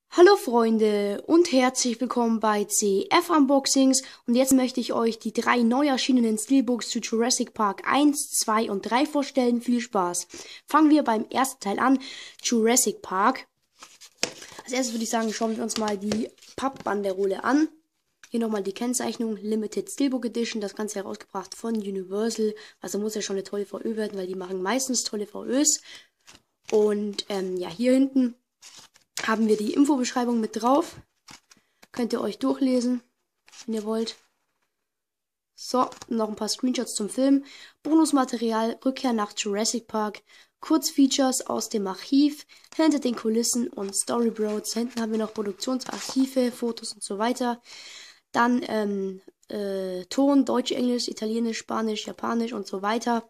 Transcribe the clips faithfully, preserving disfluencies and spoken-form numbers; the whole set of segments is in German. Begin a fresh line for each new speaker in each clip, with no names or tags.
Hallo Freunde und herzlich willkommen bei C F Unboxings, und jetzt möchte ich euch die drei neu erschienenen Steelbooks zu Jurassic Park eins, zwei und drei vorstellen. Viel Spaß! Fangen wir beim ersten Teil an, Jurassic Park. Als erstes würde ich sagen, schauen wir uns mal die Pappbanderole an. Hier nochmal die Kennzeichnung, Limited Steelbook Edition, das Ganze herausgebracht von Universal. Also muss ja schon eine tolle V Ö werden, weil die machen meistens tolle V Ös. Und ähm, ja, hier hinten haben wir die Infobeschreibung mit drauf. Könnt ihr euch durchlesen, wenn ihr wollt. So, noch ein paar Screenshots zum Film. Bonusmaterial, Rückkehr nach Jurassic Park, Kurzfeatures aus dem Archiv, hinter den Kulissen und Storyboards. Hinten haben wir noch Produktionsarchive, Fotos und so weiter. Dann ähm, äh, Ton, Deutsch, Englisch, Italienisch, Spanisch, Japanisch und so weiter.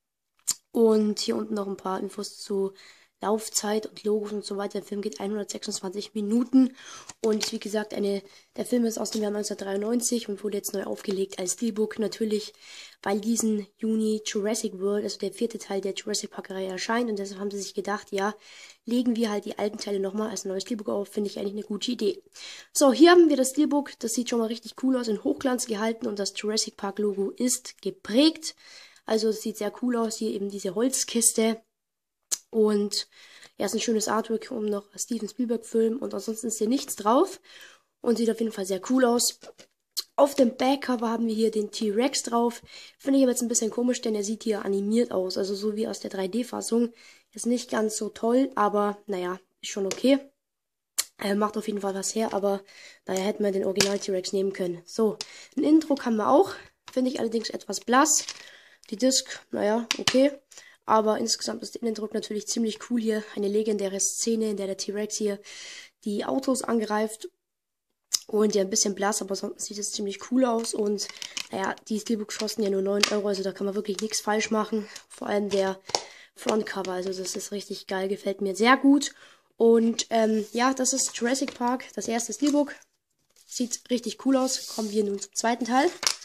Und hier unten noch ein paar Infos zu Laufzeit und Logos und so weiter. Der Film geht hundertsechsundzwanzig Minuten und wie gesagt, eine, der Film ist aus dem Jahr neunzehnhundertdreiundneunzig und wurde jetzt neu aufgelegt als Steelbook. Natürlich, weil diesen Juni Jurassic World, also der vierte Teil der Jurassic Park-Reihe, erscheint, und deshalb haben sie sich gedacht, ja, legen wir halt die alten Teile nochmal als neues Steelbook auf. Finde ich eigentlich eine gute Idee. So, hier haben wir das Steelbook. Das sieht schon mal richtig cool aus, in Hochglanz gehalten, und das Jurassic Park Logo ist geprägt. Also es sieht sehr cool aus, hier eben diese Holzkiste. Und ja, ist ein schönes Artwork um noch Steven Spielberg-Film, und ansonsten ist hier nichts drauf und sieht auf jeden Fall sehr cool aus. Auf dem Backcover haben wir hier den T-Rex drauf. Finde ich aber jetzt ein bisschen komisch, denn er sieht hier animiert aus, also so wie aus der drei D-Fassung. Ist nicht ganz so toll, aber naja, ist schon okay. Er macht auf jeden Fall was her, aber naja, hätten wir den Original T-Rex nehmen können. So, ein Intro haben wir auch, finde ich allerdings etwas blass. Die Disc, naja, okay. Aber insgesamt ist der Innendruck natürlich ziemlich cool hier. Eine legendäre Szene, in der der T-Rex hier die Autos angreift. Und ja, ein bisschen blass, aber sonst sieht es ziemlich cool aus. Und naja, die Steelbooks kosten ja nur neun Euro, also da kann man wirklich nichts falsch machen. Vor allem der Frontcover, also das ist richtig geil, gefällt mir sehr gut. Und ähm, ja, das ist Jurassic Park, das erste Steelbook. Sieht richtig cool aus. Kommen wir nun zum zweiten Teil.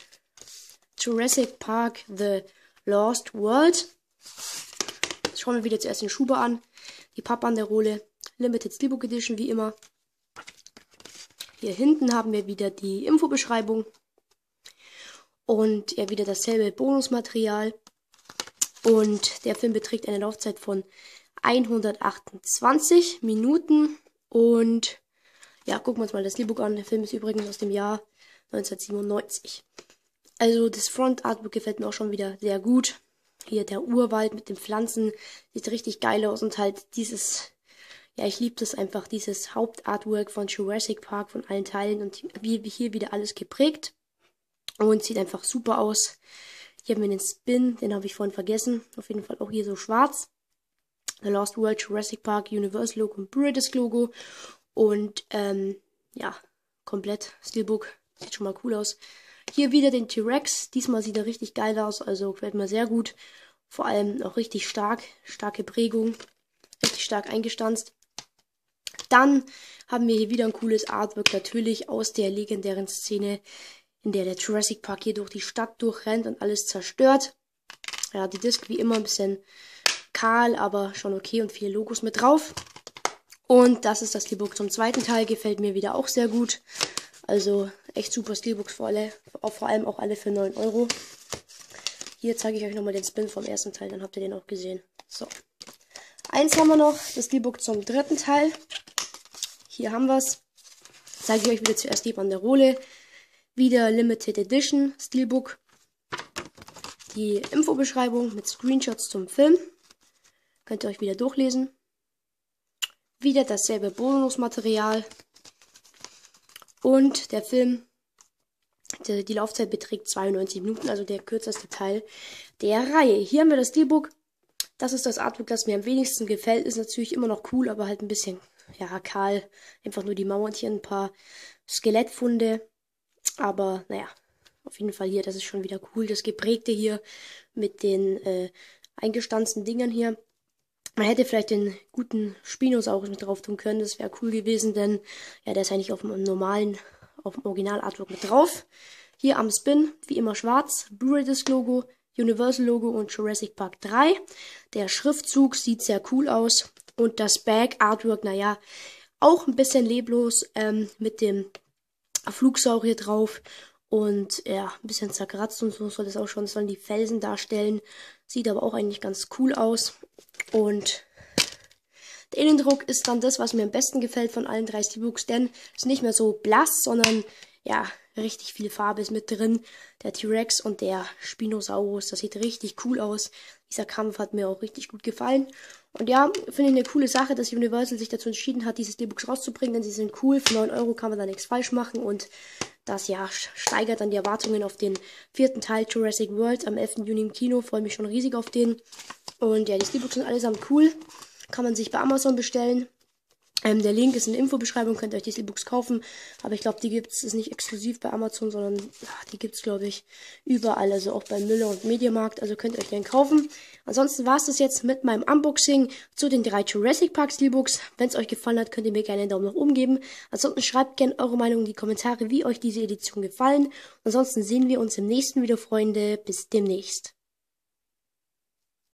Jurassic Park The Lost World. Schauen wir wieder zuerst den Schuber an. Die Pappbanderole, Limited Steelbook Edition, wie immer. Hier hinten haben wir wieder die Infobeschreibung. Und ja, wieder dasselbe Bonusmaterial. Und der Film beträgt eine Laufzeit von hundertachtundzwanzig Minuten. Und ja, gucken wir uns mal das Steelbook an. Der Film ist übrigens aus dem Jahr neunzehnhundertsiebenundneunzig. Also das Front Artbook gefällt mir auch schon wieder sehr gut. Hier der Urwald mit den Pflanzen sieht richtig geil aus, und halt dieses, ja, ich liebe das einfach, dieses Hauptartwork von Jurassic Park, von allen Teilen, und wie hier wieder alles geprägt und sieht einfach super aus. Hier haben wir den Spin, den habe ich vorhin vergessen, auf jeden Fall auch hier so schwarz. The Lost World, Jurassic Park, Universal Logo und British Logo, und ähm, ja, komplett Steelbook, sieht schon mal cool aus. Hier wieder den T-Rex. Diesmal sieht er richtig geil aus, also gefällt mir sehr gut. Vor allem auch richtig stark, starke Prägung, richtig stark eingestanzt. Dann haben wir hier wieder ein cooles Artwork, natürlich aus der legendären Szene, in der der Jurassic Park hier durch die Stadt durchrennt und alles zerstört. Ja, die Disc wie immer ein bisschen kahl, aber schon okay, und viele Logos mit drauf. Und das ist das Steelbook zum zweiten Teil, gefällt mir wieder auch sehr gut. Also echt super Steelbooks, vor, alle, vor allem auch alle für neun Euro. Hier zeige ich euch nochmal den Spin vom ersten Teil, dann habt ihr den auch gesehen. So, eins haben wir noch, das Steelbook zum dritten Teil. Hier haben wir es. Zeige ich euch wieder zuerst die Banderole. Wieder Limited Edition Steelbook. Die Infobeschreibung mit Screenshots zum Film. Könnt ihr euch wieder durchlesen. Wieder dasselbe Bonusmaterial. Und der Film, die, die Laufzeit beträgt zweiundneunzig Minuten, also der kürzeste Teil der Reihe. Hier haben wir das Steelbook. Das ist das Artwork, das mir am wenigsten gefällt. Ist natürlich immer noch cool, aber halt ein bisschen, ja, kahl. Einfach nur die Mauer und hier ein paar Skelettfunde. Aber, naja, auf jeden Fall hier, das ist schon wieder cool. Das Geprägte hier mit den äh, eingestanzten Dingern hier. Man hätte vielleicht den guten Spinosaurus mit drauf tun können, das wäre cool gewesen, denn ja, der ist eigentlich auf dem normalen, auf dem Original-Artwork mit drauf. Hier am Spin, wie immer schwarz, British Logo, Universal Logo und Jurassic Park drei. Der Schriftzug sieht sehr cool aus, und das Back-Artwork, naja, Auch ein bisschen leblos ähm, mit dem Flugsaurier drauf. Und ja, ein bisschen zerkratzt und so soll das auch schon, sollen die Felsen darstellen. Sieht aber auch eigentlich ganz cool aus. Und der Innendruck ist dann das, was mir am besten gefällt von allen drei Steelbooks, denn es ist nicht mehr so blass, sondern ja, richtig viel Farbe ist mit drin. Der T-Rex und der Spinosaurus, das sieht richtig cool aus. Dieser Kampf hat mir auch richtig gut gefallen. Und ja, finde ich eine coole Sache, dass Universal sich dazu entschieden hat, diese Steelbooks rauszubringen, denn sie sind cool. Für neun Euro kann man da nichts falsch machen und das ja steigert dann die Erwartungen auf den vierten Teil Jurassic World am elften Juni im Kino. Freue mich schon riesig auf den. Und ja, die Steelbooks sind allesamt cool. Kann man sich bei Amazon bestellen. Ähm, der Link ist in der Infobeschreibung, könnt ihr euch die Steelbooks kaufen. Aber ich glaube, die gibt es nicht exklusiv bei Amazon, sondern ja, die gibt es, glaube ich, überall. Also auch bei Müller und Mediamarkt. Also könnt ihr euch den kaufen. Ansonsten war es das jetzt mit meinem Unboxing zu den drei Jurassic Park Steelbooks. Wenn es euch gefallen hat, könnt ihr mir gerne einen Daumen nach oben geben. Ansonsten schreibt gerne eure Meinung in die Kommentare, wie euch diese Edition gefallen. Ansonsten sehen wir uns im nächsten Video, Freunde. Bis demnächst.